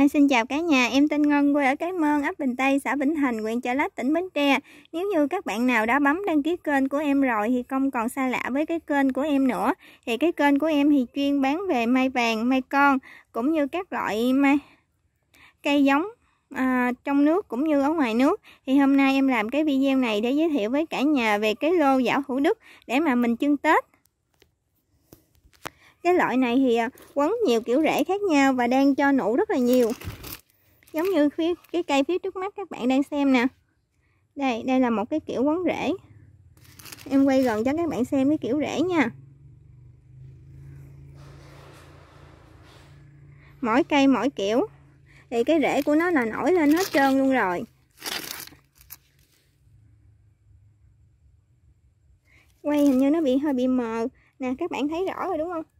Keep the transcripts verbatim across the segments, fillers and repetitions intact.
À, xin chào cả nhà, em tên Ngân, quê ở Cái Mơn, ấp Bình Tây, xã Vĩnh Thành, huyện Chợ Lách, tỉnh Bến Tre. Nếu như các bạn nào đã bấm đăng ký kênh của em rồi thì không còn xa lạ với cái kênh của em nữa. Thì cái kênh của em thì chuyên bán về mai vàng, mai con, cũng như các loại mai cây giống à, trong nước cũng như ở ngoài nước. Thì hôm nay em làm cái video này để giới thiệu với cả nhà về cái lô giảo Hữu Đức để mà mình trưng Tết. Cái loại này thì quấn nhiều kiểu rễ khác nhau và đang cho nụ rất là nhiều. Giống như phía cái cây phía trước mắt các bạn đang xem nè. Đây, đây là một cái kiểu quấn rễ. Em quay gần cho các bạn xem cái kiểu rễ nha. Mỗi cây mỗi kiểu. Thì cái rễ của nó là nổi lên hết trơn luôn rồi. Quay hình như nó bị hơi bị mờ. Nè, các bạn thấy rõ rồi đúng không?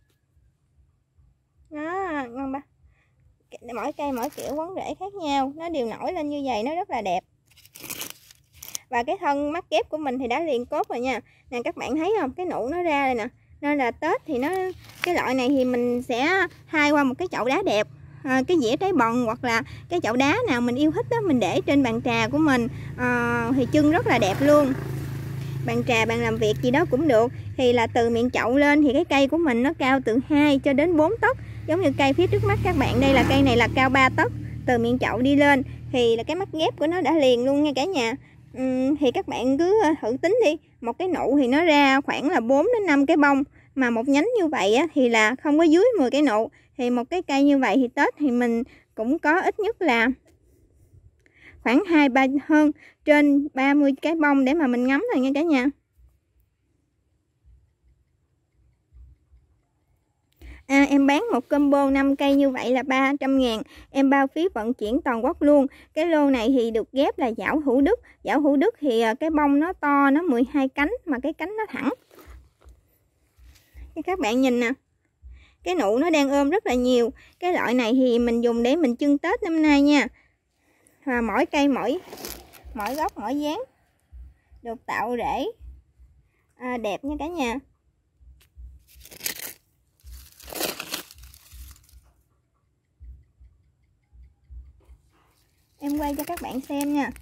Đó, ngon ba. Mỗi cây mỗi kiểu quấn rễ khác nhau, nó đều nổi lên như vậy, nó rất là đẹp. Và cái thân mắt kép của mình thì đã liền cốt rồi nha. Nè các bạn thấy không, cái nụ nó ra đây nè. Nên là Tết thì nó cái loại này thì mình sẽ hai qua một cái chậu đá đẹp, à, cái dĩa trái bần hoặc là cái chậu đá nào mình yêu thích đó, mình để trên bàn trà của mình, à, thì trưng rất là đẹp luôn. Bàn trà, bàn làm việc gì đó cũng được. Thì là từ miệng chậu lên thì cái cây của mình nó cao từ hai cho đến bốn tấc. Giống như cây phía trước mắt các bạn, đây là cây này là cao ba tấc. Từ miệng chậu đi lên thì là cái mắt ghép của nó đã liền luôn nha cả nhà. uhm, Thì các bạn cứ thử tính đi. Một cái nụ thì nó ra khoảng là bốn đến năm cái bông. Mà một nhánh như vậy á, thì là không có dưới mười cái nụ. Thì một cái cây như vậy thì Tết thì mình cũng có ít nhất là khoảng hai ba hơn trên ba mươi cái bông để mà mình ngắm rồi nha cả nhà. À, em bán một combo năm cây như vậy là ba trăm ngàn. Em bao phí vận chuyển toàn quốc luôn. Cái lô này thì được ghép là giảo Hữu Đức. Giảo Hữu Đức thì cái bông nó to, nó mười hai cánh mà cái cánh nó thẳng. Các bạn nhìn nè. Cái nụ nó đang ôm rất là nhiều. Cái loại này thì mình dùng để mình trưng Tết năm nay nha. Và mỗi cây mỗi mỗi gốc mỗi dáng được tạo rễ à, đẹp nha cả nhà. Em quay cho các bạn xem nha.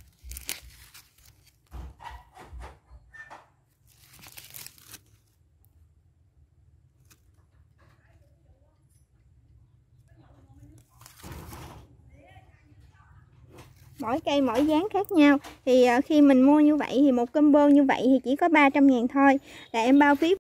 Mỗi cây mỗi dáng khác nhau. Thì khi mình mua như vậy thì một combo như vậy thì chỉ có ba trăm ngàn thôi. Là em bao phí